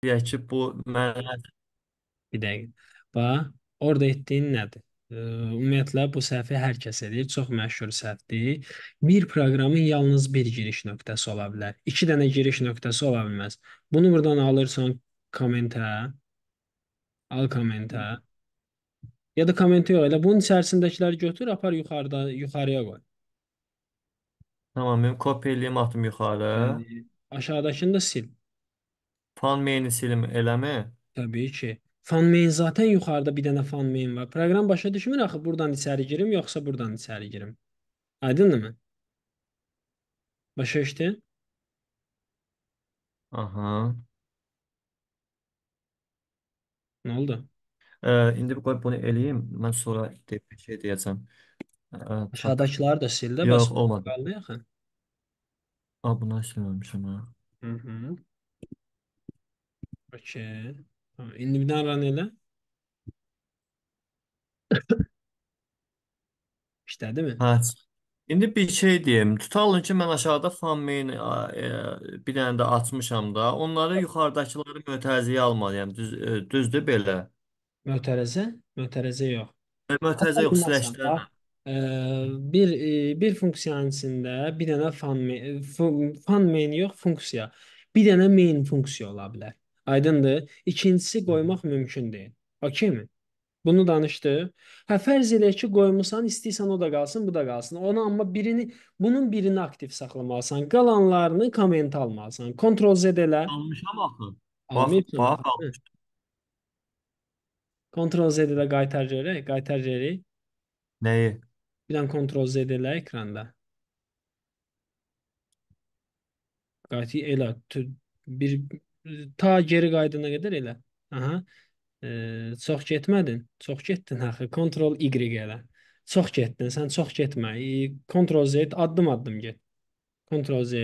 deyək ki, bu mənə Bir dəqiqə. Bax, orada etdiyin nədir? Ümumiyyətlə bu səhvi hər kəs edir. Çox məşhur səhvdir. Bir proqramın yalnız bir giriş nöqtəsi ola bilər. İki dənə giriş nöqtəsi ola bilməz. Bunu buradan alırsan kommentə, al kommentə. Ya da komment yox, elə bunun içərisindəkiləri götür, apar yuxarıya qoy. tamam, mən kopya eləyim, atım yuxarı. Bəli. Aşağıdakını da sil. Fan main silim eləmi? Təbii ki. Fan main zaten yuxarıda bir dənə fan main var. Proqram başa düşmür axı buradan içəri girim, yoxsa buradan içəri girim. Aydındır? Başa düşdün? Aha. Nə oldu? İndi qoy bunu eləyim. Mən sonra bir şey deyəcəm. Çat. Aşağıdakıları da sil də, Yox, bəs olmadı. qaldı yaxın. Bunu silməmişəm ha. Hı hı. Okey. Tamam. İndi bir daha run elə. İşlədi mi? Hə. İndi bir şey deyim. Tutalım ki, mən aşağıda fan main bir dənə də açmışam da. Onları yuxarıdakıları mötərizəyə almalıyam. Düzdür belə. Mötərizə? Mötərizə yox. Mötərizə yox, Almazsan bax. slashlərlə. e, bir funksiyanın içində bir dənə fan main yox, funksiya. Bir dənə main funksiya ola bilər. Aydındır? İkincisi qoymaq mümkün deyil. Okeymi? Bunu danışdıq. Hə, fərz elə ki, qoymusan, istəyirsən o da qalsın, bu da qalsın. Onu amma bunun birini aktiv saxlamalısan. Qalanlarını komment almalısan. Ctrl Z elə. Almışam axı. Bax, Almayıbsan bax, axı. Hə. almış. Ctrl Z elə qaytar görək, qaytar görək. Nəyi? Bir dənə Ctrl Z elə ekranda. Qaytar elə bir ta geri qaydana qədər elə. Aha. Çox getmədin. Çox getdin axı. Ctrl Y elə. Çox getdin. Sən çox getmə. Ctrl Z addım-addım get. Ctrl Z.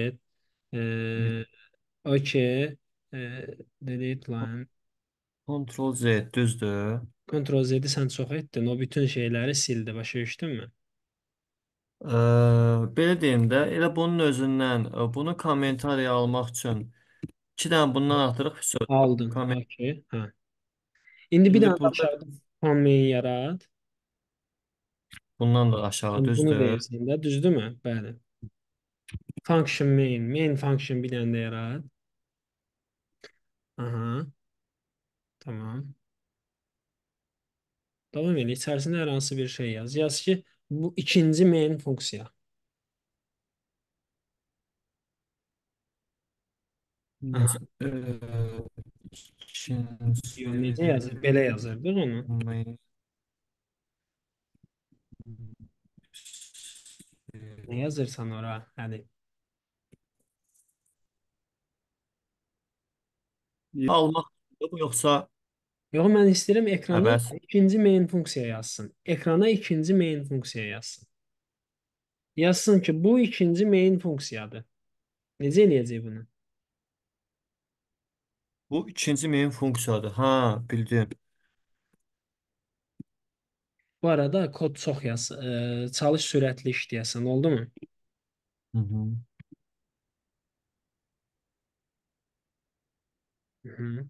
OK. Delete line. Ctrl Z düzdür. Ctrl Z-i sən çox etdin. O bütün şeyləri sildi. Başa düşdünmü? Belə deyim də, elə bunun özündən bunu kommentariya almaq üçün iki dənə bundan atırıq söz. Aldın. Komment. OK. Hə. İndi bir İndi dənə də burada aşağıda fanmail yarat. bundan da aşağı Sən bunu düzdür. deyirsən də, düzdürmü? Bəli. Function main function bir dənə də yarat. Aha, tamam. Davam elə. İçərisində hər hansı bir şey yaz. Yaz ki, bu ikinci main funksiya. Aha. Yox, İkinci necə yazır? Belə yazırdıq onu. main- Nə yazırsan ora? Hadi. almaq bu yoxsa Yox, mən istəyirəm ekrana əvəz? ikinci main funksiya yazsın. Ekrana ikinci main funksiya yazsın. Yazsın ki, bu ikinci main funksiyadır. Necə eləyəcək bunu? Bu ikinci main funksiyadır. Ha, bildim. Bu arada kod çox yaz. Çalış sürətli işləyəsən, oldu mu? Hı hı. Hı -hı.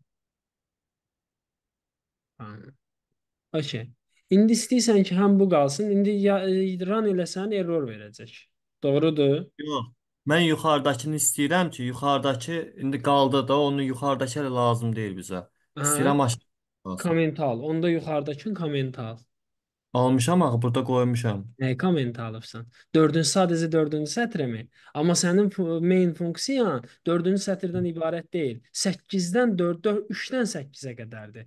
Tamam. Okey. İndi istəyirsən ki, həm bu qalsın. İndi run eləsən error verəcək. Doğrudur. Yox. Mən yuxarıdakını istəyirəm ki, yuxarıdakı indi qaldı da, onu yuxarıdakı hələ lazım deyil bizə. Aha, İstəyirəm aşağı qalsın. komment al. Onda yuxarıdakı komment al. Almışam axı, burada qoymuşam. Nə komment alıbsan? Sadəcə dördüncü sətrmi? Amma sənin main funksiyan dördüncü sətirdən ibarət deyil. 8-dən 3-dən 8-ə qədərdir.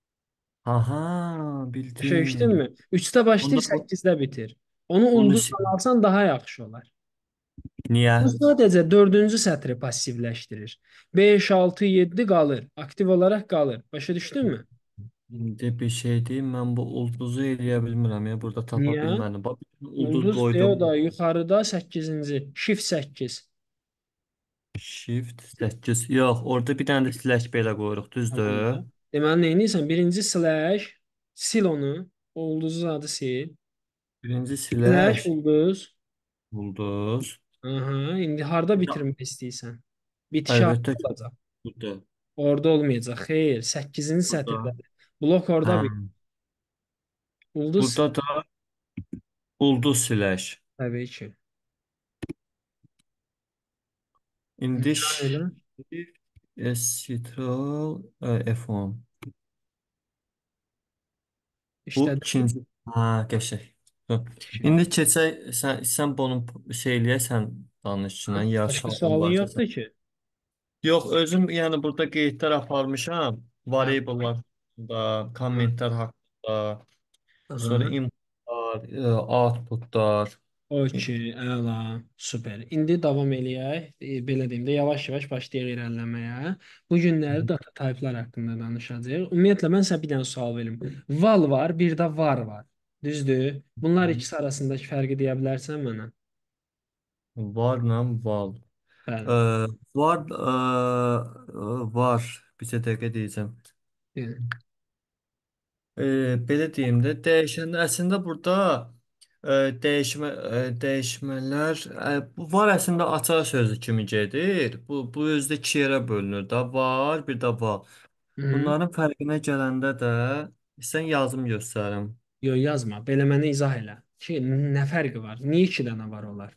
Aha, Başa bildim. düşdünmü? 3-də başlayır, Onda bu 8-də bitir. Onu bunu ulduzla alsan daha yaxşı olar. niyə? Bu sadəcə dördüncü sətri passivləşdirir. 5, 6, 7 qalır. Aktiv olaraq qalır. Başa düşdünmü? İndi bir şey deyim, mən bu ulduzu eləyə bilmirəm ya, burada tapa Niyə? bilmədim. Bax, ulduz Ulduz deyə o qoydum. da yuxarıda 8-ci. Shift 8. Shift 8. Yox, orada bir dənə də slash belə qoyuruq, düzdür? Tamamdır. Deməli, nə edirsən? Birinci slash, sil onu. O ulduzun adı sil. Birinci Slash slash ulduz. ulduz. Aha, indi harda Ya, bitirmək istəyirsən? Bitiş əlbəttə harda ki, olacaq? burada. Orada olmayacaq. Xeyr, 8-ci Burada. sətirdədir. Blok orada bir. Hə. Ulduz Burada da ulduz silək. təbii ki. İndi İmkan elə. Ctrl F10. Bu İşlədi. ikinci. Ha, qəşəng. Hı. İndi keçək, sən bunu şey eləyəsən danışçına, ya Başqa sualın sualın varsa sən. yoxdur ki. Yox, özüm yəni burada qeydlər aparmışam. Hə. Variablelar haqqında, Hə. kommentlər haqqında, sonra Aha. inputlar, outputlar. Okey, əla, super. İndi davam eləyək. Belə deyim də yavaş-yavaş başlayaq irəliləməyə. Bu günləri data typelar haqqında danışacağıq. Ümumiyyətlə mən sənə bir dənə sual verim. Val var, bir də var var. Düzdür? Bunlar ikisi arasındakı fərqi deyə bilərsən mənə? Varla val. Bəli. Ee, var var. Bir dəqiqə deyəcəm. Yəni, Belə deyim də dəyişəndə əslində burada dəyişmələr bu var əslində açar sözü kimi gedir. Bu özdə iki yerə bölünür də var, bir də var. hı. Bunların fərqinə gələndə də sən yazım göstərim. Yox, yazma. Belə mənə izah elə. Ki, nə fərqi var? Niyə iki dənə var olar?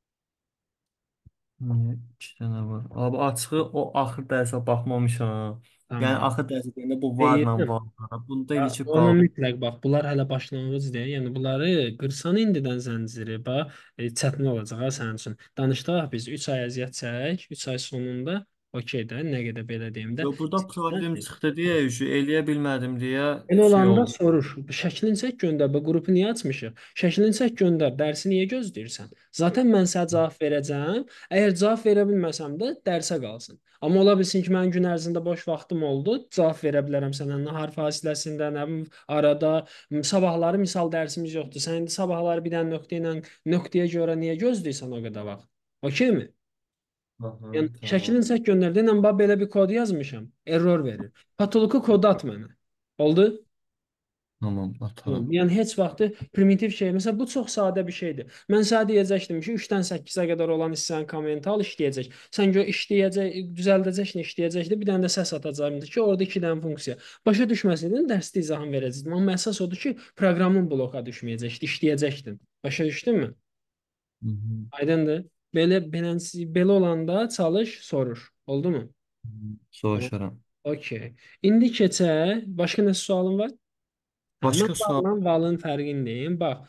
Niyə iki dənə var? Abi açığı o axır dərsə baxmamışam. Yəni Tamam. axır dərsə deyəndə bu varla Deyirəm. var. Bunda ilişib Ona qaldı. mütləq bax. Bunlar hələ başlanğıcdır. Yəni bunları qırsan indidən zənciri, bax, çətin olacaq ha sənin üçün. Danışdıq biz 3 ay əziyyət çək, 3 ay sonunda okey də, nə qədər belə deyim də. Yo, burada problem çıxdı deyə, eləyə bilmədim deyə Elə şey olanda oldu. soruş. Şəklini çək göndər. Bu qrupu niyə açmışıq? Şəklini çək göndər. Dərsi niyə gözləyirsən? Zaten mən sənə cavab verəcəm. Əgər cavab verə bilməsəm də dərsə qalsın. Amma ola bilsin ki, mənim gün ərzində boş vaxtım oldu. Cavab verə bilərəm sənə nahar fasiləsində, nə bilim, arada. Sabahları misal dərsimiz yoxdur. Sən indi sabahları bir dənə nöqtə ilə nöqtəyə görə niyə gözləyirsən o qədər vaxt? Okeymi? Aha, Yəni tamam. şəklini çək göndər. Denən bax belə bir kod yazmışam. Error verir. Patoloku kodu at mənə. Oldu? Tamam, Tamam. atarım. Yəni heç vaxtı primitiv şey. Məsələn, bu çox sadə bir şeydir. Mən sənə deyəcəkdim ki, 3-dən 8-ə qədər olan hissəni komment al, işləyəcək. Sən gör işləyəcək, düzəldəcəksən, işləyəcəkdi. Bir dənə də səs atacağımdı ki, orada 2 dənə funksiya. Başa düşməsəydin dərsdə izahını verəcəkdim. Amma əsas odur ki, proqramın bloka düşməyəcəkdi, işləyəcəkdin. Başa düşdünmü? Hı -hı. Aydındır? Belə olanda çalış, soruş. Oldu mu? Tamam. Soruşaram. Okey. İndi keçək. Başqa nə sualın var? Hə, mən Başqa sual. varla valın fərqini deyim. Bax,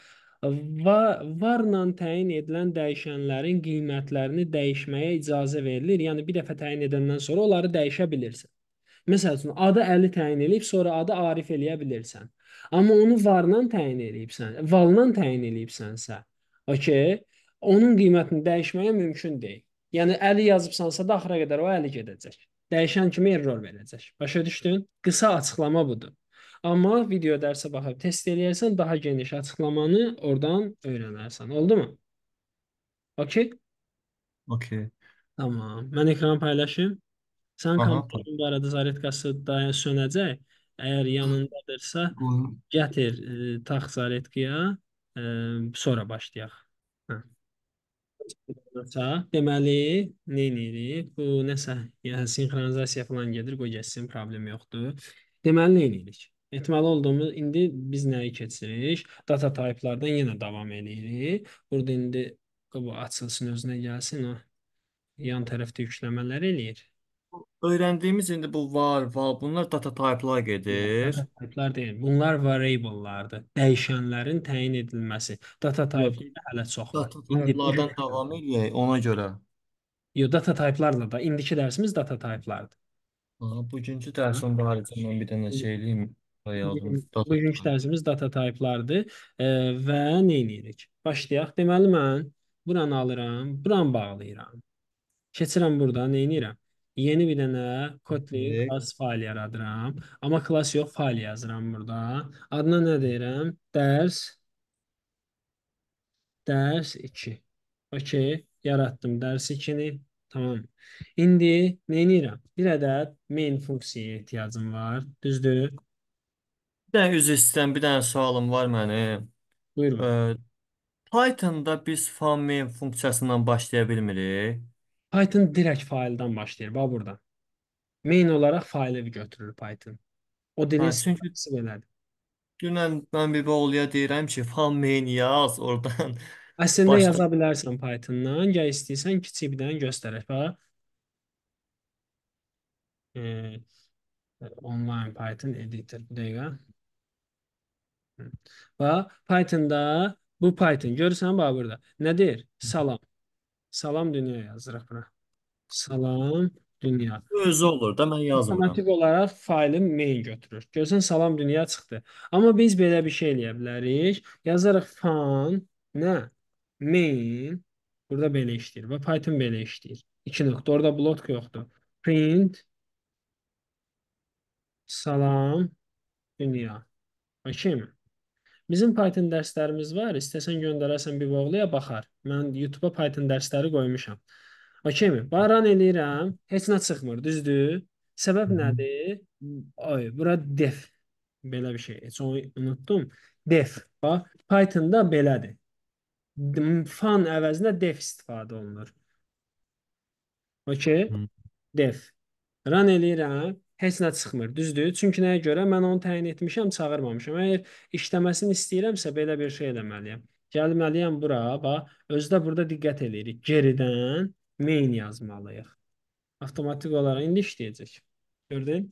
varla təyin edilən dəyişənlərin qiymətlərini dəyişməyə icazə verilir. Yəni bir dəfə təyin edəndən sonra onları dəyişə bilirsən. Məsəl üçün adı Əli təyin edib, sonra adı Arif eləyə bilirsən. Amma onu varla təyin edibsən, valla təyin edibsənsə, okey, onun qiymətini dəyişməyə mümkün deyil. Yəni Əli yazıbsansa da axıra qədər o Əli gedəcək. Dəyişən kimi error verəcək. Başa düşdün? Qısa açıqlama budur. Amma video dərsə baxıb test eləyərsən daha geniş açıqlamanı oradan öyrənərsən. Oldu mu? Okey? Okey. Tamam. Mən ekranı paylaşım. Sənin Aha, kompüterin bu arada zaretkası da sönəcək. Əgər yanındadırsa, qoyun. gətir, tax zaretkaya, sonra başlayaq. Hə. Deməli, nə edirik? Bu nəsə, yəni sinxronizasiya falan gedir, qoy getsin, problem yoxdur. Deməli, nə edirik? Etməli olduğumuz indi biz nəyi keçirik? Data typelardan yenə davam edirik. Burada indi bu açılsın, özünə gəlsin, o yan tərəfdə yükləmələr eləyir. Öyrəndiyimiz indi bu var. Bunlar data type'lar Yox, data gedir. type'lar deyil. Bunlar variable'lardır. Dəyişənlərin təyin edilməsi. Data Yox, type'larda hələ çox var. data İndi type'lardan davam edək ona görə. yox, data type'larla da indiki dərsimiz data type'lardır. Aha, bugünkü Hə? dərsin barədə mən bir dənə şey eləyim. Yazım. Data Bugünkü type. dərsimiz data type'lardır. Və nə edirik? Başlayaq. Deməli mən buranı alıram, buranı bağlayıram. Keçirəm burada, nə edirəm? Yeni bir dənə Kotlin Okay. class fayl yaradıram. Amma class yox, fayl yazıram burada. Adına nə deyirəm? Dərs 2. Okey, yaratdım dərs 2-ni. Tamam. İndi nə edirəm? Bir ədəd main funksiyaya ehtiyacım var. Düzdür? Bir dənə üzr istəyirəm, bir dənə sualım var mənim. Buyurun. Ee, Pythonda biz main funksiyasından başlaya bilmirik. Python direkt fayldan başlayır. Bax buradan. Main olaraq faylı götürür Python. O dilin Ha, çünki sintaksi belədir. dünən mən bir oğluya deyirəm ki, fan main yaz oradan Əslində başla. yaza bilərsən Pythondan. Gəl istəyirsən kiçik bir dənə göstərək. Bax, e, online Python editor. Bir dəqiqə. Bax, Pythonda bu Python. Görürsən bax burada. Nədir? Salam. Salam dünya yazırıq bura. Salam dünya. Özü olur da mən yazmıram. Avtomatik olaraq faylı main götürür. Görsən salam dünya çıxdı. Amma biz belə bir şey eləyə bilərik. Yazarıq fan nə? Main. Burada belə işləyir. Və Python belə işləyir. İki nöqtə. Orada blok yoxdur. Print salam dünya. Okeymi? Bizim Python dərslərimiz var. İstəsən göndərəsən bir oğluya baxar. Mən YouTube-a Python dərsləri qoymuşam. Okeymi? Baran eləyirəm. Heç nə çıxmır, düzdür? Səbəb Hı hı. nədir? Ay, bura def. Belə bir şey. Heç onu unutdum. Def. Bax, Pythonda belədir. Fan əvəzinə def istifadə olunur. Okey? Hı. Def. Run eləyirəm, heç nə çıxmır, düzdür? Çünki nəyə görə? Mən onu təyin etmişəm, çağırmamışam. Əgər işləməsini istəyirəmsə, belə bir şey eləməliyəm. Gəlməliyəm bura, bax, özdə burada diqqət eləyirik. Geridən main yazmalıyıq. Avtomatik olaraq indi işləyəcək. Gördün?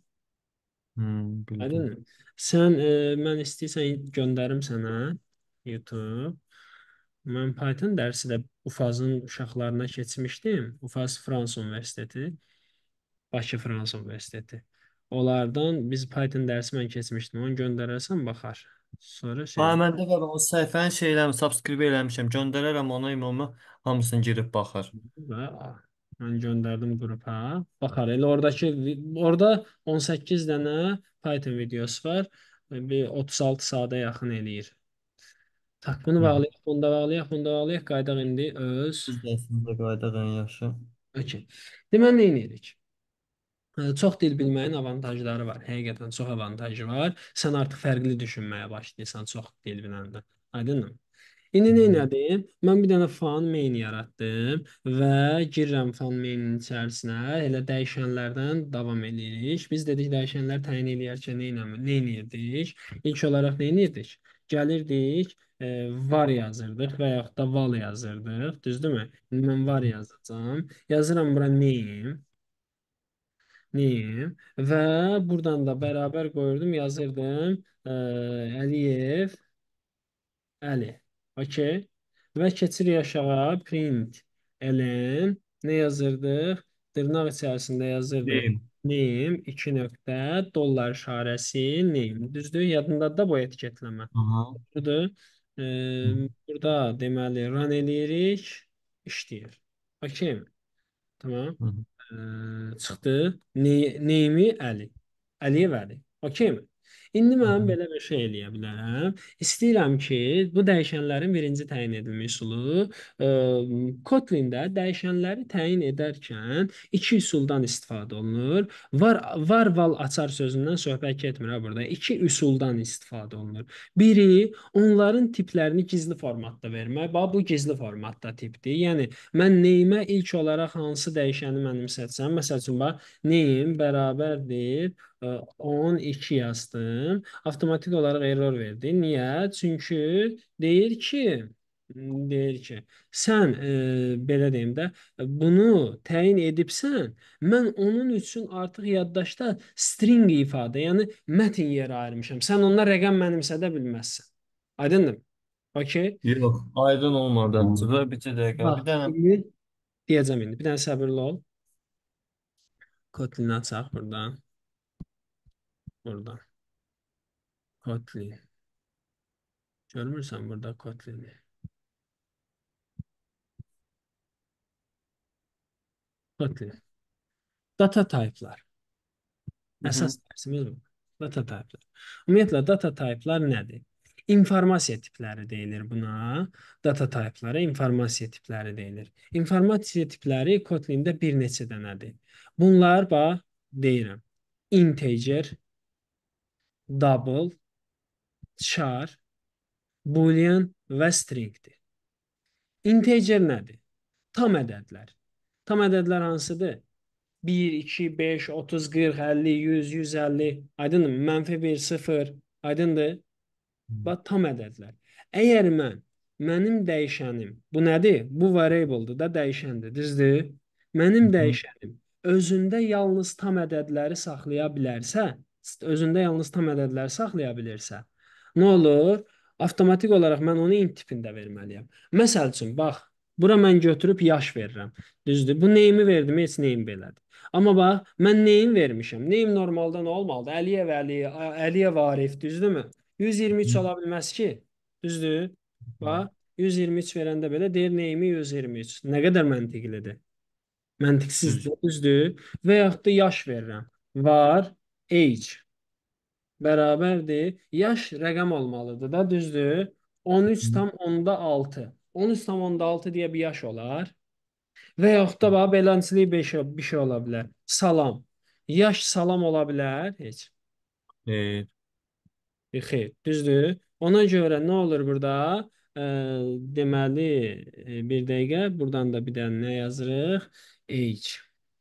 Bildim. Aydın. Sən, mən istəyirsən göndərim sənə YouTube. Mən Python dərsi də UFAZ-ın uşaqlarına keçmişdim. UFAZ Fransa Universiteti. Bakı Fransa Universiteti. Onlardan biz Python dərsi mən keçmişdim. Onu göndərərsən baxar. Sonra Ha, şey məndə var o səhifəni şey eləmişəm, subscribe eləmişəm. Göndərərəm ona ümumi hamısını girib baxar. və mən göndərdim qrupa. Baxar. Elə oradakı orada 18 dənə Python videosu var. Bir 36 saata yaxın eləyir. Tak bunu Hı hı. bağlayaq, bunu da bağlayaq, bunu da bağlayaq. Qaydaq indi öz. Biz də əslində qaydaq ən yaxşı. Okay. Deməli nə edirik? Çox dil bilməyin avantajları var. Həqiqətən çox avantajı var. Sən artıq fərqli düşünməyə başlayırsan çox dil biləndə. Aydınmı? İndi Hı nə hı. etdim? Mən bir dənə fan main yaratdım və girirəm fan mainin içərisinə. Elə dəyişənlərdən davam edirik. Biz dedik dəyişənlər təyin eləyərkən nə edirdik? İlk olaraq nə edirdik? Gəlirdik, var yazırdıq və yaxud da val yazırdıq. Düzdürmü? İndi mən var yazacağam. Yazıram bura name. Neyim? Və buradan da bərabər qoyurdum, yazırdım. Əliyev, Əli. Okey. Və keçirik aşağı. Print, Elen. Nə yazırdıq? Dırnaq içərisində yazırdıq. Deyim. Name, iki nöqtə, dollar işarəsi, name. Düzdür? Yadındadır da bu etiketləmə. Aha. Budur. Hı Burada deməli run eləyirik. İşləyir. Okey. Tamam. hı. Çıxdı. Neymi Əli. Əliyev Əli. Okeymi? İndi Hı mən hı. belə bir şey eləyə bilərəm. İstəyirəm ki, bu dəyişənlərin birinci təyin edilmiş üsulu Kotlin-də dəyişənləri təyin edərkən iki üsuldan istifadə olunur. Var val açar sözündən söhbət getmir ha burada. İki üsuldan istifadə olunur. Biri onların tiplərini gizli formatda vermək. Bax bu gizli formatda tipdir. Yəni mən neyimə ilk olaraq hansı dəyişəni mənimsətsəm, məsəl üçün bax, neyim bərabərdir 12 yazdım. Avtomatik olaraq error verdi. Niyə? Çünki deyir ki, sən belə deyim də, bunu təyin edibsən, mən onun üçün artıq yaddaşda string ifadə, yəni mətin yeri ayırmışam. Sən ondan rəqəm mənimsədə bilməzsən. Aydındır? Okay? Yox, aydın olmadı. Və bir dəqiqə. Bax, Bir dənə indi deyəcəm indi. Bir dənə səbirli ol. Kotlin açaq buradan. Buradan. Kotlin. Görmürsən burada Kotlini. Kotlin. Data type'lar. Hı hı. Əsas dərsimiz bu. Data type'lar. Ümumiyyətlə data type'lar nədir? İnformasiya tipləri deyilir buna. Data type'lara informasiya tipləri deyilir. İnformasiya tipləri Kotlin-də bir neçə dənədir. Bunlar bax deyirəm. Integer, double, char, boolean və stringdir. Integer nədir? Tam ədədlər. Tam ədədlər hansıdır? 1, 2, 5, 30, 40, 50, 100, 150. Aydındır? -1, 0. Aydındır? Bax, tam ədədlər. Əgər mənim dəyişənim, bu nədir? Bu variabledır da, dəyişəndir, düzdür? Hı Mənim hı. dəyişənim özündə yalnız tam ədədləri saxlaya bilərsə, özündə yalnız tam ədədləri saxlaya bilirsə, nə olur? Avtomatik olaraq mən onu int tipində verməliyəm. Məsəl üçün, bax, bura mən götürüb yaş verirəm. Düzdür? Bu neyimi verdim? Heç neyim belədir. Amma bax, mən neyim vermişəm? Neyim normalda nə olmalıdır? Əliyev Əliyev, Əliyev Arif, düzdürmü? 123 ola bilməz ki. Düzdür? Bax, 123 verəndə belə deyir neyimi 123. Nə qədər məntiqlidir? Düz. Məntiqsizdir, düzdür? Və yaxud da yaş verirəm. Var, age bərabərdir. Yaş rəqəm olmalıdır da, düzdür? 13 tam onda 6. 13 tam onda 6 deyə bir yaş olar. Və yaxud da bax, beləncəlik bir şey ola bilər. Salam. Yaş salam ola bilər? Heç. E, Xeyr, düzdür. Ona görə nə olur burada? Ə, deməli, bir dəqiqə, buradan da bir dənə nə yazırıq? H.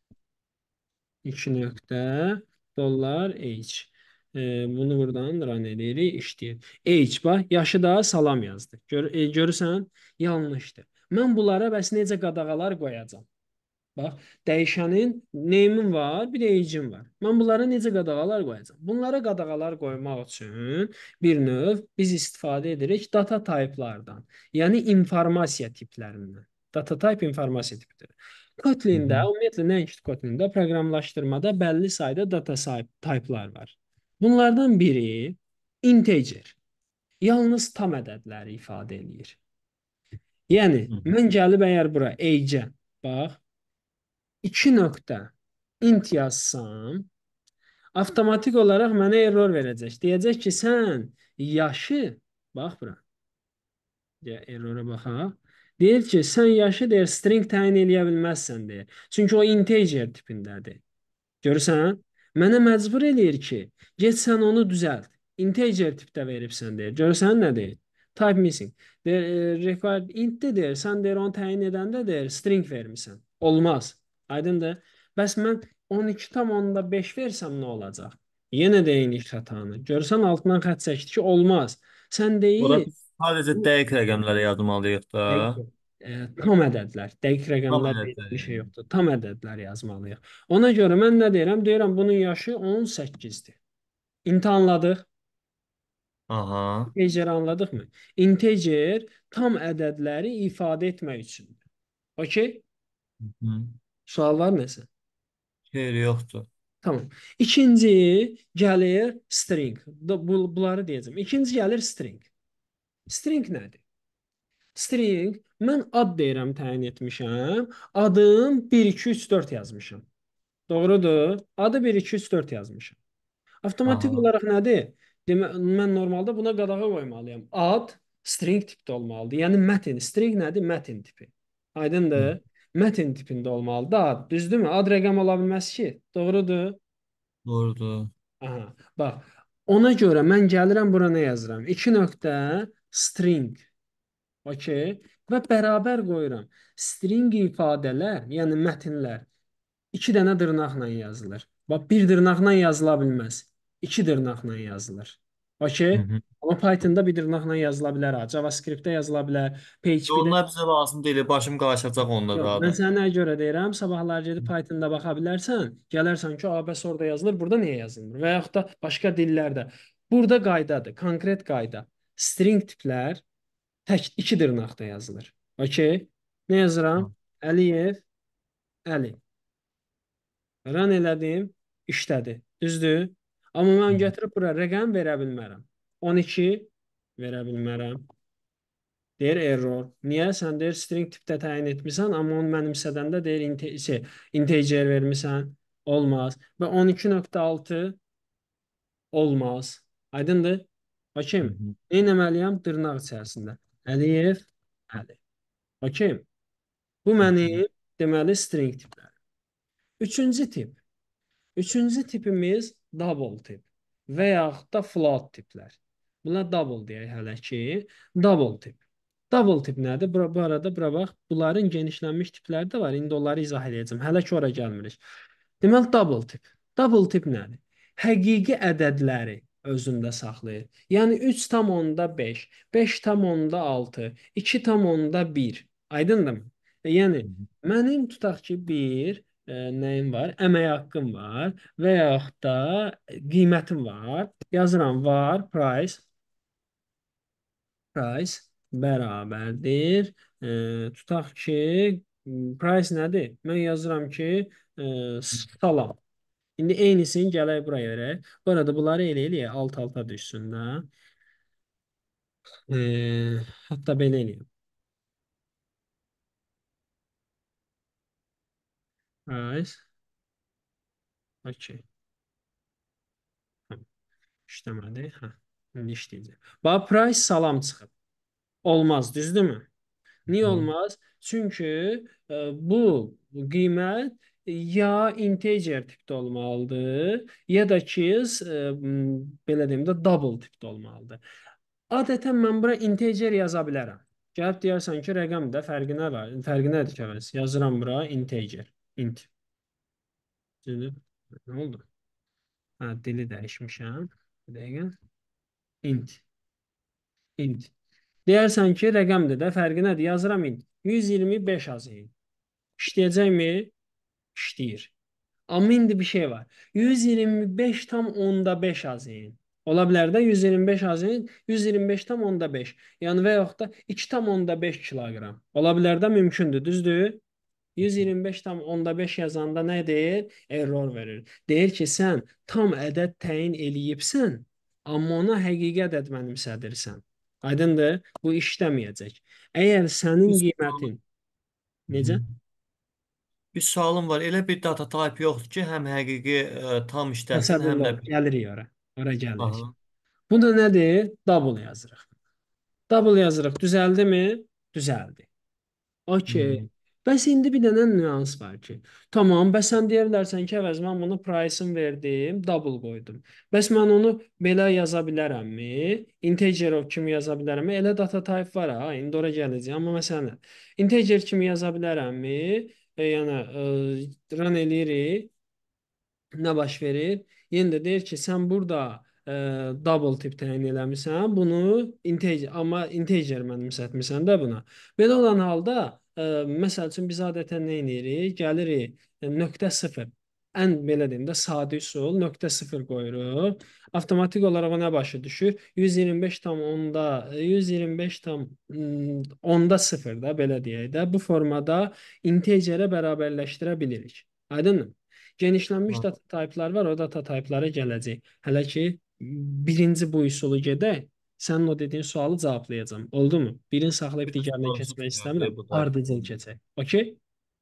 2 nöqtə dollar H. Bunu buradan run edirik, işləyir. H, bax, yaşı da salam yazdı. Görürsən? Yanlışdır. Mən bunlara bəs necə qadağalar qoyacağam? Bax, dəyişənin name'im var, bir də age'im var. Mən bunlara necə qadağalar qoyacağam? Bunlara qadağalar qoymaq üçün bir növ biz istifadə edirik data typelardan. Yəni informasiya tiplərindən. Data type informasiya tipidir. hı Kotlin-də, hı. ümumiyyətlə nəinki Kotlin-də proqramlaşdırmada bəlli sayda data typelar var. Bunlardan biri integer. Yalnız tam ədədləri ifadə eləyir. Yəni, Hı mən gəlib əgər bura age-ə, bax, 2 nöqtə int yazsam, avtomatik olaraq mənə error verəcək. Deyəcək ki, sən yaşı, bax bura, deyə errora baxaq. Deyir ki, sən yaşı deyir string təyin eləyə bilməzsən deyir. Çünki o integer tipindədir. Görürsən? Mənə məcbur eləyir ki, get sən onu düzəlt. Integer tipdə veribsən deyir. Görürsən nə deyir? Type missing. Deyir, required int deyir. Sən deyir onu təyin edəndə deyir string vermisən. Olmaz. Aydındır? Bəs mən 12,5 versəm nə olacaq? Yenə də eyni xətanı. Görürsən altından xətt çəkdi ki, olmaz. Sən Ora deyir biz sadəcə dəqiq rəqəmləri yazmalıyıq da. dəqiq, tam ədədlər, dəqiq Tam rəqəmlər deyil, bir ədədlər şey yəni. yoxdur. Tam ədədlər yazmalıyıq. Ona görə mən nə deyirəm? Deyirəm bunun yaşı 18-dir. İnti anladıq? Aha. Integer anladıqmı? Integer tam ədədləri ifadə etmək üçündür. Okey? Hı hı. Sual var nəsə? Xeyri yoxdur. Tamam. İkinci gəlir string. Bunları deyəcəm. İkinci gəlir string. String nədir? String, mən ad deyirəm, təyin etmişəm. Adım 1, 2, 3, 4 yazmışam. Doğrudur. Adı 1, 2, 3, 4 yazmışam. Avtomatik Aha. olaraq nədir? Mən normalda buna qadağa qoymalıyam. Ad string tipdə olmalıdır. Yəni mətin. String nədir? Mətin tipi. Hı. Aydındır? Mətin tipində olmalıdır ad. Düzdürmü? Ad rəqəm ola bilməz ki. Doğrudur. Doğrudur. Aha. Bax, ona görə mən gəlirəm bura nə yazıram? 2 nöqtə string. Okey. Və bərabər qoyuram. String ifadələr, yəni mətnlər 2 dənə dırnaqla yazılır. Bax, bir dırnaqla yazıla bilməz. 2 dırnaqla yazılır. Hı Okey. hı. Amma Pythonda bir dırnaqla yazıla bilər ha. JavaScriptdə yazıla bilər. PHP-də Onlar bizə lazım deyil. Başım qarışacaq onda yox. daha Mən da. sənə nə görə deyirəm? Sabahlar gedib Pythonda baxa bilərsən. Gələrsən ki, ABS orada yazılır, burada niyə yazılmır? Və yaxud da başqa dillərdə. Burada qaydadır, konkret qayda. String tiplər tək 2 dırnaqda yazılır. Okey. Nə yazıram? Hı Əliyev, Əli. Run elədim, işlədi. Düzdür? Amma hı. mən götürüb bura rəqəm verə bilmərəm. 12 verə bilmərəm. Deyir error. Niyə? Sən deyir string tipdə təyin etmisən, amma onu mənimsədəndə deyir integer vermisən. Olmaz. Və 12,6 olmaz. Aydındır? Hı Okey. hı. Nə etməliyəm? Dırnaq içərisində. Əliyev, Əli. Okey. Bu Hı hı. mənim deməli string tiplər. Üçüncü tip. Üçüncü tipimiz double tip və yaxud da float tiplər. Buna double deyək hələ ki. Double tip. Double tip nədir? Bu arada bura bax. Bunların genişlənmiş tipləri də var. İndi onları izah edəcəm. Hələ ki ora gəlmirik. Deməli, double tip. Double tip nədir? Həqiqi ədədləri özündə saxlayır. Yəni 3,5, 5,6, 2,1. Aydındırmı? Yəni mənim tutaq ki, bir nəyim var? Əmək haqqım var və yaxud da qiymətim var. Yazıram var, price bərabərdir. Tutaq ki, price nədir? Mən yazıram ki, salam. İndi eynisini gələk buraya verək. Bu arada bunları elə eləyək, alt-alta düşsün də. Hətta belə eləyəm. Price, okey. Hə, işləmədi. Hə, indi işləyəcək. Bax, price salam çıxıb. Olmaz, düzdürmü? Niyə Hı. olmaz? Çünki bu qiymət ya integer tipdə olmalıdır, ya da ki, belə deyim də double tipdə olmalıdır. Adətən mən bura integer yaza bilərəm. Gəlib deyərsən ki, rəqəmdə fərqi nə var? Fərqi nədir ki, əvvəl? Yazıram bura integer. Int. Düzdür? Nə oldu? Hə, dili dəyişmişəm. Bir dəqiqə. Int. Int. Deyərsən ki, rəqəmdir də fərqi nədir? Yazıram int. 125 yazayım. İşləyəcəkmi? İşləyir. Amma indi bir şey var. 125 tam onda 5 yazayım. Ola bilər də 125 yazayım. 125 tam onda 5. Yəni və yaxud da 2 tam onda 5 kiloqram. Ola bilər də mümkündür, düzdür? 125 tam onda 5 yazanda nə deyir? Error verir. Deyir ki, sən tam ədəd təyin eləyibsən, amma ona həqiqi ədəd mənimsədirsən. Aydındır? Bu işləməyəcək. Əgər Bir sənin sualım, qiymətin necə? Hı. Bir sualım var. Elə bir data type yoxdur ki, həm həqiqi tam işləsin, həm Təsəvvürlə də ol. Gəlirik ora. Ora gəlirik. aha. Bu da nədir? Double yazırıq. Double yazırıq. Düzəldimi? Düzəldi. Okey. Hı. Bəs indi bir dənə nüans var ki. Tamam, bəs sən deyə bilərsən ki, əvəz mən bunu price-ını verdim, double qoydum. Bəs mən onu belə yaza bilərəmmi? Integer kimi yaza bilərəmmi? Elə data type var ha, indi ora gələcəyəm. Amma məsələn, integer kimi yaza bilərəmmi? Yəni run eləyirik. Nə baş verir? Yenə də deyir ki, sən burada double tip təyin eləmisən, bunu integer, amma integer mənimsətmisən də buna. Belə olan halda, məsəl üçün biz adətən nə edirik? Gəlirik nöqtə sıfır. Ən belə deyim də sadə üsul nöqtə sıfır qoyuruq. Avtomatik olaraq o nə başa düşür? 125 tam onda 125 tam onda sıfır da belə deyək də bu formada integerə bərabərləşdirə bilirik. Aydınmı? Genişlənmiş Ha. data type'lar var, o data type'lara gələcək. Hələ ki, birinci bu üsulu gedək, sənin o dediyin sualı cavablayacağam. Oldu mu? Birini saxlayıb Bir də digərinə sorunsuz keçmək istəmirəm. cavablayıb bu da. Ardıcıl keçək. Okey?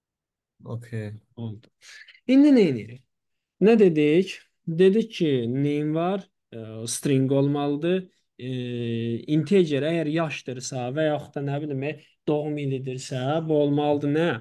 Okey. Oldu. İndi nə edirik? Nə dedik? Dedik ki, name var, string olmalıdır. Integer əgər yaşdırsa və yaxud da nə bilim, doğum ilidirsə, bu olmalıdır nə?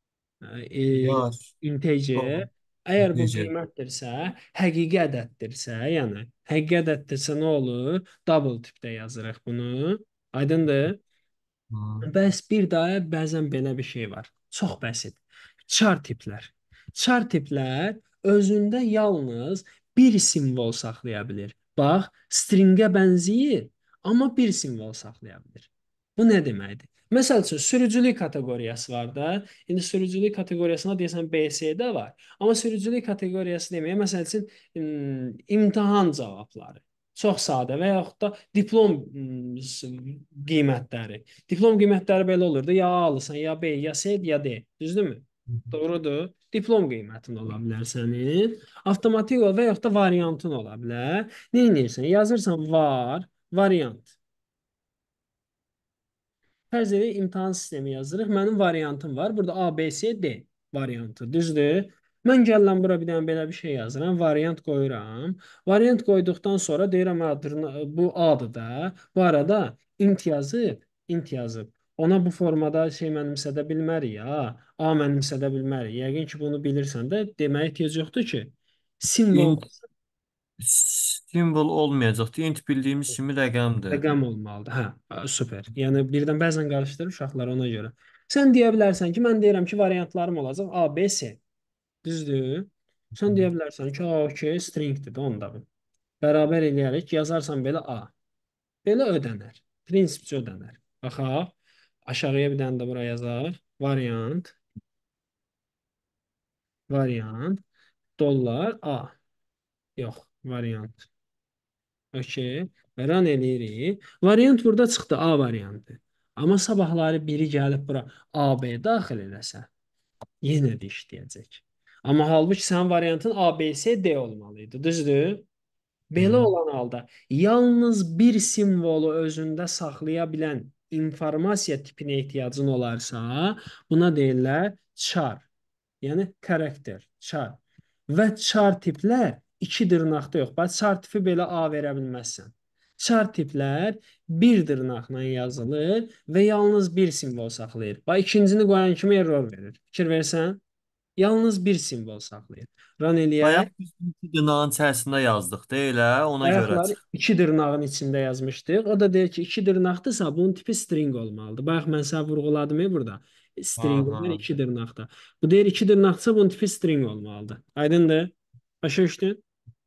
Yaş. Integer. Doğru. Əgər bu Necə? qiymətdirsə, həqiqi ədəddirsə, yəni həqiqi ədəddirsə nə olur? Double tipdə yazırıq bunu. Aydındır? Hı. Bəs bir daha bəzən belə bir şey var. Çox bəsit. Char tiplər. Char tiplər özündə yalnız bir simvol saxlaya bilir. Bax, stringə bənzəyir, amma bir simvol saxlaya bilir. Bu nə deməkdir? Məsəl üçün sürücülük kateqoriyası var da. İndi sürücülük kateqoriyasına deyəsən BSD var. Amma sürücülük kateqoriyası deməyə məsəl üçün imtahan cavabları. Çox sadə və yaxud da diplom qiymətləri. Diplom qiymətləri belə olurdu. Ya A alırsan, ya B, ya C, ya D. Düzdürmü? Doğrudur. Diplom qiymətin ola bilər sənin. Avtomatik ol və yaxud da variantın ola bilər. Nə edirsən? Yazırsan var, variant. Fərz edək imtahan sistemi yazırıq. Mənim variantım var. Burada A, B, C, D variantı. Düzdür? Mən gəlirəm bura bir dənə belə bir şey yazıram. Variant qoyuram. Variant qoyduqdan sonra deyirəm adını, bu A-dır da. Bu arada int yazıb. Ona bu formada şey mənimsədə bilmərik ya. A mənimsədə bilmərik. Yəqin ki, bunu bilirsən də deməyə ehtiyac yoxdur ki. Simvol Int simvol olmayacaqdı. Int bildiyimiz kimi rəqəmdir. rəqəm olmalıdır. Hə, super. Yəni birdən bəzən qarışdırır uşaqlar ona görə. Sən deyə bilərsən ki, mən deyirəm ki, variantlarım olacaq A, B, C. Düzdür? Sən deyə bilərsən ki, A, OK, stringdir də onda bu. Bərabər eləyərək yazarsan belə A. Belə ödənər. Prinsipcə ödənər. Baxaq. Aşağıya bir dənə də bura yazaq. Variant, variant, dollar A. Yox, variant. OK. Run eləyirik. Variant burada çıxdı A variantı. Amma sabahları biri gəlib bura AB daxil eləsə, yenə də işləyəcək. Amma halbuki sənin variantın A, B, C, D olmalı idi. Düzdür? Belə Hı. olan halda yalnız bir simvolu özündə saxlaya bilən informasiya tipinə ehtiyacın olarsa, buna deyirlər char. Yəni xarakter, char. Və char tiplər iki dırnaqda yox. Bax, char tipi belə A verə bilməzsən. Char tiplər bir dırnaqla yazılır və yalnız bir simvol saxlayır. Bax, ikincini qoyan kimi error verir. Fikir versən, yalnız bir simvol saxlayır. Run eləyək. Bayaq biz iki dırnağın içərisində yazdıq, deyil hə? Ona görə Ayaqları çıxdı. iki dırnağın içində yazmışdıq. O da deyir ki, iki dırnaqdırsa bunun tipi string olmalıdır. Bayaq mən sənə vurğuladım burada. String var Aha. iki dırnaqda. Bu deyir iki dırnaqdırsa bunun tipi string olmalıdır. Aydındır? Başa düşdün?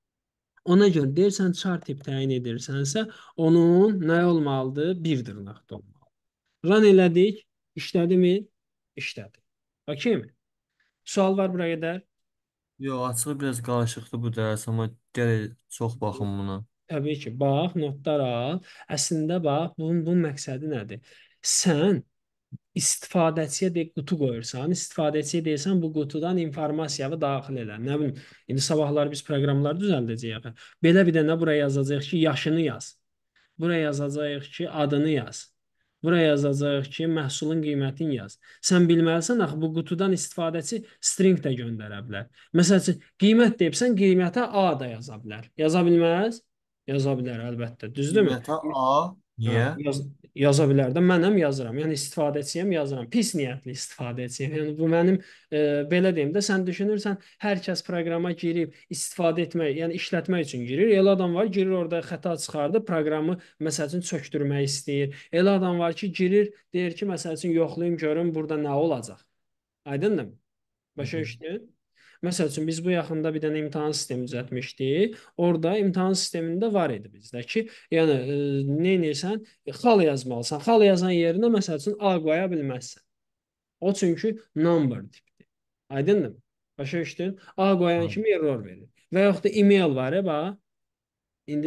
Ona görə deyirsən char tip təyin edirsənsə, onun nə olmalıdır? Bir dırnaqda olmalı. Run elədik. İşlədimi? İşlədi. Okey mi? Sual var buraya qədər? Yo, açığı biraz qarışıqdır bu dərs, amma gəl çox baxım buna. Təbii ki, bax, notlar al. Əslində bax, bunun məqsədi nədir? Sən istifadəçiyə de qutu qoyursan, istifadəçiyə deyirsən bu qutudan informasiyanı daxil elə. Nə bilim, indi sabahlar biz proqramlar düzəldəcəyik. Belə bir dənə buraya yazacağıq ki, yaşını yaz. Buraya yazacağıq ki, adını yaz. Buraya yazacağıq ki, məhsulun qiymətini yaz. Sən bilməlisən axı bu qutudan istifadəçi string də göndərə bilər. Məsəl üçün qiymət deyibsən, qiymətə A da yaza bilər. Yaza bilməz? Yaza bilər əlbəttə. Düzdürmü? Qiymətə A. Hə, Niyə? yaza bilər də mənəm yazıram. Yəni istifadəçiyəm yazıram. Pis niyyətli istifadəçiyəm. Yəni bu mənim belə deyim də sən düşünürsən hər kəs proqrama girib istifadə etmək, yəni işlətmək üçün girir. Elə adam var, girir orada xəta çıxardı, proqramı məsəl üçün çökdürmək istəyir. Elə adam var ki, girir, deyir ki, məsəl üçün yoxlayım görüm burada nə olacaq. Aydındır? Hı Başa hı. düşdün? Məsəl üçün biz bu yaxında bir dənə imtahan sistemi düzəltmişdik. Orada imtahan sistemində var idi bizdə ki, yəni nə edirsən? Xal yazmalısan. Xal yazan yerinə məsəl üçün A qoya bilməzsən. O çünki number tipdir. Aydındır? Başa düşdün? A qoyan Hı. kimi error verir. Və yaxud da email var, bax. İndi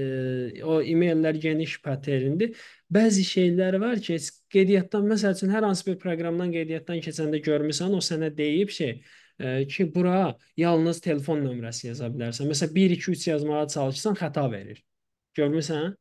o e-maillər geniş paterndir. Bəzi şeylər var ki, qeydiyyatdan məsəl üçün hər hansı bir proqramdan qeydiyyatdan keçəndə görmüsən, o sənə deyib ki, bura yalnız telefon nömrəsi yaza bilərsən. Məsələn 1 2 3 yazmağa çalışsan xəta verir. Görmüsən?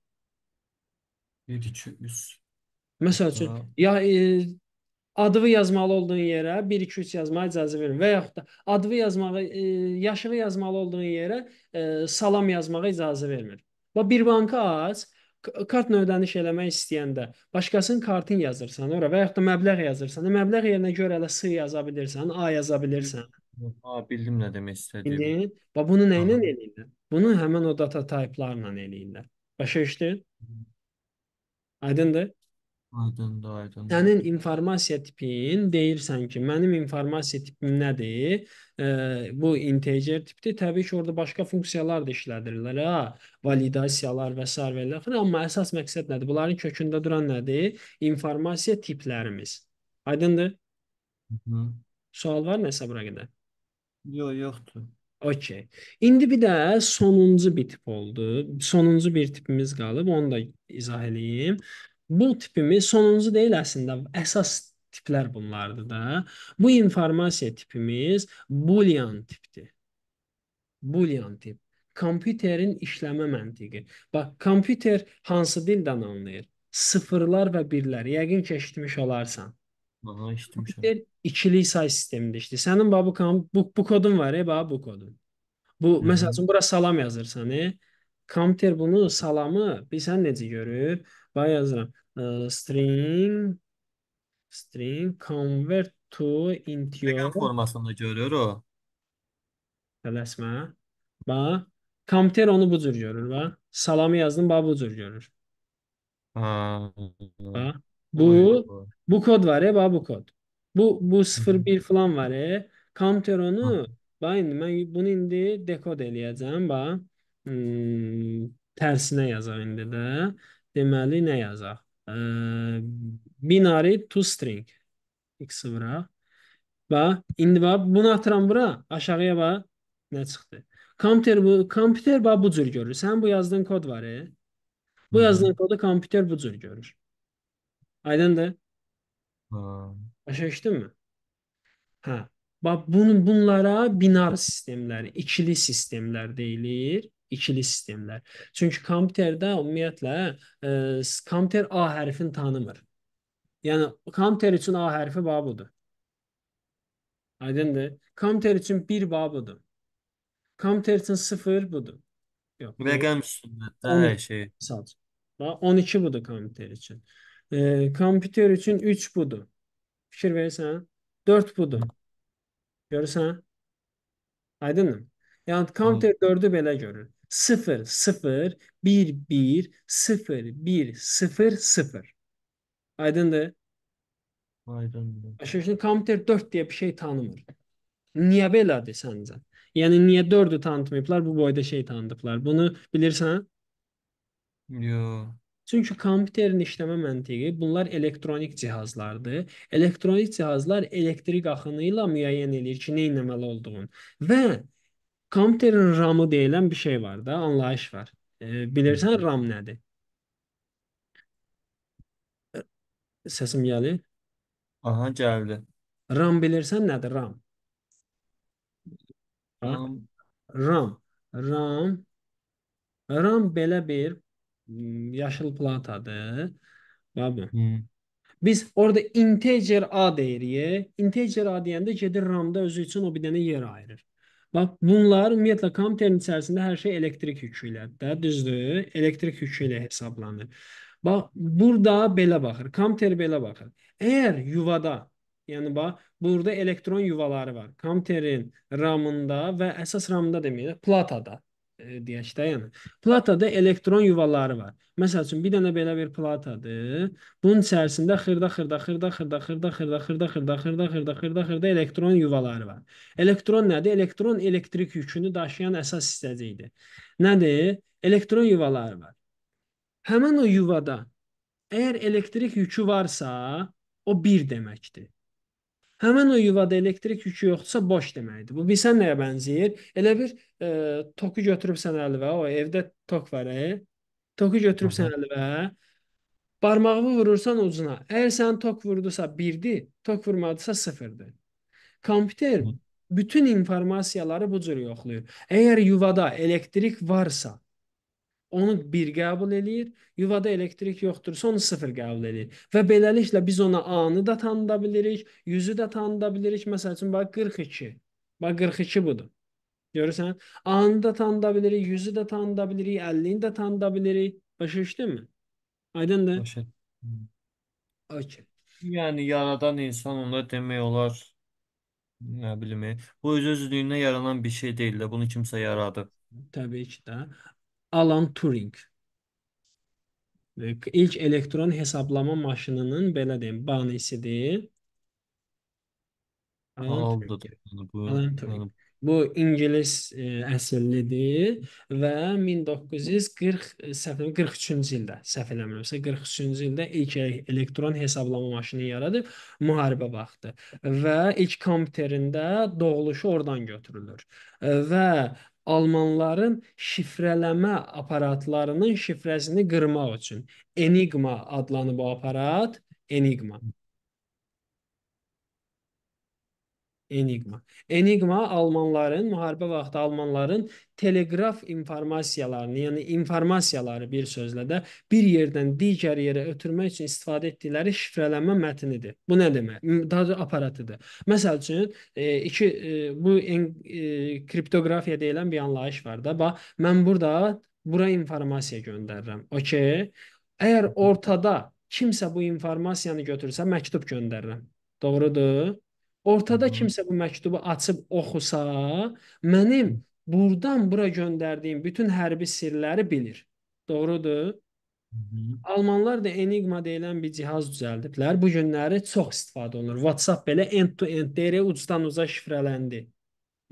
1, 2, 3. Məsəl üçün Hatta ya adını yazmalı olduğun yerə 1 2 3 yazmağa icazə verir və yaxud da adını yazmağı, yaşını yazmalı olduğun yerə salam yazmağa icazə vermir. Və bir banka aç, kart ödəniş eləmək istəyəndə başqasının kartını yazırsan ora və yaxud da məbləğ yazırsan, məbləğ yerinə görə elə S yaza bilirsən, A yaza bilirsən. ha, bildim nə demək İndi istədiyimi. və bunu nə ilə Aha. eləyirlər? Bunu həmin o data type-larla eləyirlər. Başa düşdün? Aydındır? Aydındır, aydındır. Sənin informasiya tipin deyirsən ki, mənim informasiya tipim nədir? Bu integer tipdir. Təbii ki, orada başqa funksiyalar da işlədirlər, ha, validasiyalar və sair və ilaxır. Amma əsas məqsəd nədir? Bunların kökündə duran nədir? İnformasiya tiplərimiz. Aydındır? Hı. Sual var nəsə bura qədər? Yox, yoxdur. Okey. İndi bir də sonuncu bir tip oldu. Sonuncu bir tipimiz qalıb. Onu da izah edeyim. Bu tipimiz sonuncu deyil əslində. Əsas tiplər bunlardır da. Bu informasiya tipimiz Boolean tipdir. Boolean tip. Kompüterin işləmə məntiqi. Bax, kompüter hansı dildən anlayır? Sıfırlar və birlər. Yəqin ki, eşitmiş olarsan. Aha, eşitmişəm. Kompüter ikili say sistemində işləyir. Sənin bax bu kodun var, bax bu kodun. Bu Hı məsəl hı. üçün bura salam yazırsan, Kompüter bunu salamı bilsən necə görür? Bax yazıram. String convert to Rəqəm integer. formasında görür o. Tələsmə. Bax, kompüter onu bu cür görür, bax. Salamı yazdım, bax bu cür görür. Ha. Bax. Oy, Bu oy. bu kod var, bax bu kod. Bu Hı hı. 01 falan var, Kompüter Ha, onu Bax indi mən bunu indi dekod eləyəcəm. Bax. Tərsinə yazaq indi də. Deməli nə yazaq? Binary to string. X vuraq. Bax, indi bax bunu atıram bura, aşağıya bax. Nə çıxdı? Kompüter bax bu cür görür. Sən bu yazdığın kod var, e? Hı Bu hı. yazdığın kodu kompüter bu cür görür. Aydındır? Ha. Başa düşdünmü? Hə. Bax bunlara binar sistemlər, ikili sistemlər deyilir. İkili sistemlər. Çünki kompüterdə ümumiyyətlə kompüter A hərfini tanımır. Yəni kompüter üçün A hərfi bax budur. Aydındır? Kompüter üçün 1 bax budur. Kompüter üçün 0 budur. Yox, doğru. Rəqəm üstündə də hər 12 şey. misal üçün. Bax 12 budur kompüter üçün. Kompüter üçün 3 budur. Fikir verirsən? 4 budur. Görürsən? Aydınmı? Yəni Ay- kompüter 4-ü belə görür. 0 0 1 1 0 1 0 0. Aydındır? Aydındır. Başa düşdün? Kompüter 4 deyə bir şey tanımır. Niyə belədir səncə? Yəni niyə 4-ü tanıtmayıblar, bu boyda şey tanıdıblar? Bunu bilirsən? Yo. Çünki kompüterin işləmə məntiqi bunlar elektronik cihazlardır. Elektronik cihazlar elektrik axını ilə müəyyən edir ki, nə etməli olduğunu. Və kompüterin RAM-ı deyilən bir şey var da, anlayış var. Bilirsən RAM nədir? Səsim gəlir. Aha gəldi. RAM bilirsən nədir RAM? Ha? Tamam. RAM. RAM. RAM belə bir yaşıl platadır. Bax bu. Hı. Biz orada integer A deyirik. Integer A deyəndə gedir RAM-da özü üçün o bir dənə yer ayırır. Bax, bunlar ümumiyyətlə kompüterin içərisində hər şey elektrik yükü ilədir də, düzdür? Elektrik yükü ilə hesablanır. Bax, burada belə baxır. Kompüter belə baxır. Əgər yuvada, yəni bax, burada elektron yuvaları var. Kompüterin RAM-ında və əsas RAM-da deməyək, platada deyək də, yəni. Platada elektron yuvaları var. Məsəl üçün bir dənə belə bir platadır. Bunun içərisində xırda elektron yuvaları var. Elektron nədir? Elektron elektrik yükünü daşıyan əsas hissəcikdir. Nədir? Elektron yuvaları var. Həmin o yuvada əgər elektrik yükü varsa, o bir deməkdir. Həmin o yuvada elektrik yükü yoxdursa boş deməkdir. Bu bilsən nəyə bənzəyir? Elə bir toku götürübsən əlinə, o evdə tok var, toku götürübsən Aha. əlinə, barmağını vurursan ucuna. Əgər sənin tok vurdusa 1-dir, tok vurmadısa 0-dır. Kompüter Hı. bütün informasiyaları bu cür yoxlayır. Əgər yuvada elektrik varsa, onu 1 qəbul eləyir. Yuvada elektrik yoxdursa onu 0 qəbul eləyir. Və beləliklə biz ona A-nı da tanıda bilirik, 100-ü də tanıda bilirik. Məsəl üçün bax 42. Bax 42 budur. Görürsən? A-nı da tanıda bilirik, 100-ü də tanıda bilirik, 50-ni də tanıda bilirik. Başa düşdünmü? Aydındır? Başa. Hı. Okay. Yəni yaradan insan onda demək olar, nə bilim, bu öz-özlüyündən yaranan bir şey deyil də, bunu kimsə yaradı. Təbii ki də. Alan Turing ilk elektron hesablama maşınının belə deyim, banisidir. Alan Turing. Aldı da. Yəni bu, Alan Turing. yəni, Bu ingilis əsillidir və 1940 səhv 43-cü ildə, səhv eləmirəmsə 43-cü ildə ilk elektron hesablama maşını yaradıb müharibə vaxtı və ilk kompüterində doğuluşu oradan götürülür. Və almanların şifrələmə aparatlarının şifrəsini qırmaq üçün Enigma adlanıb bu aparat. Enigma. Enigma. Enigma almanların müharibə vaxtı almanların teleqraf informasiyalarını, yəni informasiyaları bir sözlə də bir yerdən digər yerə ötürmək üçün istifadə etdikləri şifrələnmə mətnidir. Bu nə demək? Daha doğrusu aparatıdır. Məsəl üçün kriptoqrafiya deyilən bir anlayış var da. Bax, mən burada bura informasiya göndərirəm. Okay? Əgər ortada kimsə bu informasiyanı götürsə, məktub göndərirəm. Doğrudur? hı Ortada hı, kimsə bu məktubu açıb oxusa, mənim buradan bura göndərdiyim bütün hərbi sirləri bilir. Doğrudur? hı hı. Almanlar da Enigma deyilən bir cihaz düzəldiblər. Bu günləri çox istifadə olunur. WhatsApp belə end-to-end deyir, ucdan uca şifrələndi.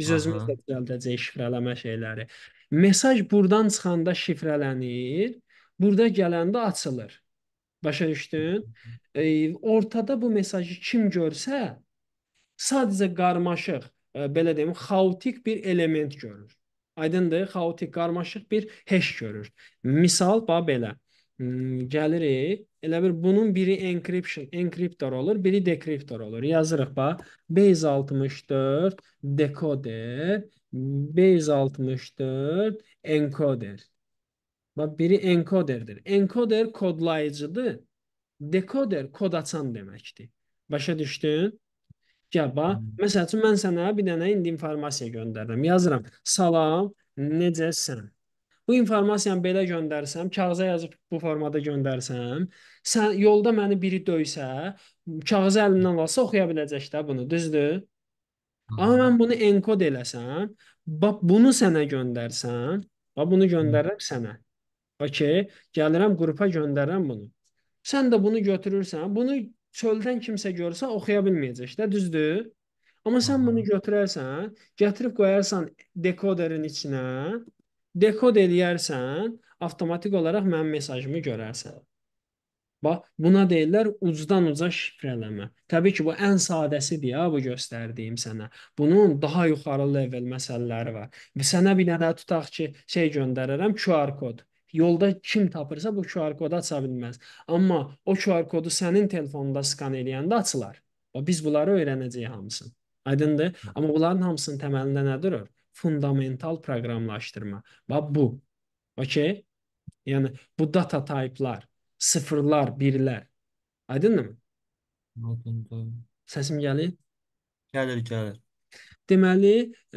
Biz özümüz Aha. də düzəldəcəyik şifrələmə şeyləri. Mesaj burdan çıxanda şifrələnir, burada gələndə açılır. Başa düşdün? Ortada bu mesajı kim görsə, sadəcə qarmaşıq, belə deyim, xaotik bir element görür. Aydındır? Xaotik, qarmaşıq bir hash görür. Misal bax belə. Gəlirik. Elə bir bunun biri encryption, encryptor olur, biri decryptor olur. Yazırıq bax. Base 64 decoder, base 64 encoder. Bax biri encoderdir. Encoder kodlayıcıdır. Dekoder kod açan deməkdir. Başa düşdün? Gəl bax. Məsəl üçün mən sənə bir dənə indi informasiya göndərirəm. Yazıram. Salam, necəsən? Bu informasiyanı belə göndərsəm, kağıza yazıb bu formada göndərsəm, sən yolda məni biri döysə, kağızı əlimdən alsa oxuya biləcək də bunu, düzdür? Amma Aha. mən bunu enkod eləsəm, bax bunu sənə göndərsəm, bax bunu göndərirəm sənə. Okey, gəlirəm qrupa göndərirəm bunu. Sən də bunu götürürsən, bunu çöldən kimsə görsə oxuya bilməyəcək də, düzdür? Amma sən bunu Aha. götürərsən, gətirib qoyarsan dekoderin içinə, dekod eləyərsən, avtomatik olaraq mənim mesajımı görərsən. Bax, buna deyirlər ucdan uca şifrələmə. Təbii ki, bu ən sadəsidir ya bu göstərdiyim sənə. Bunun daha yuxarı level məsələləri var. Və sənə bir dənə tutaq ki, şey göndərirəm, QR kod. Yolda kim tapırsa bu QR kodu aça bilməz. Amma o QR kodu sənin telefonunda skan eləyəndə açılar. Və biz bunları öyrənəcəyik hamısını. Aydındır? Amma bunların hamısının təməlində nə durur? Fundamental proqramlaşdırma. Bax bu. Okay? Yəni bu data type'lar, sıfırlar, birlər. Aydınmı? Aydındır. Səsim gəlir? Gəlir, gəlir. Deməli,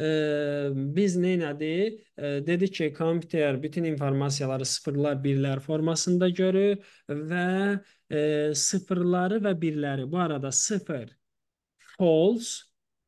biz nə etdik? Dedik ki, kompüter bütün informasiyaları sıfırlar, birlər formasında görür və sıfırları və birləri bu arada sıfır, false,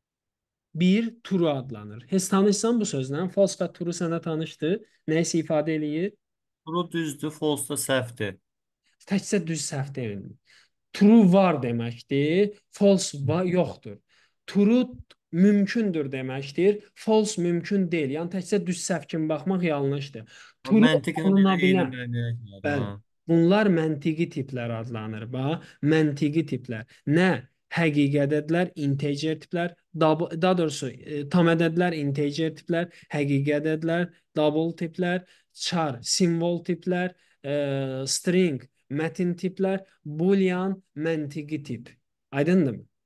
bir true adlanır. Heç tanışsan bu sözlə? False və true sənə tanışdır. Nə isə ifadə eləyir? True düzdür, false da səhvdir. Təkcə düz səhv deyil. True var deməkdir, false var yoxdur. True mümkündür deməkdir, false mümkün deyil. Yəni təkcə düz səhv kimi baxmaq yanlışdır. True Məntiqən də alına eyni bilər. mənaya gəlir. Ha. Bəli. Bunlar məntiqi tiplər adlanır. Bax, məntiqi tiplər. Nə? Həqiqət ədədlər, integer tiplər, daha doğrusu tam ədədlər, integer tiplər, həqiqət ədədlər, double tiplər, char, simvol tiplər, string, mətin tiplər, boolean, məntiqi tip. Aydındır mı?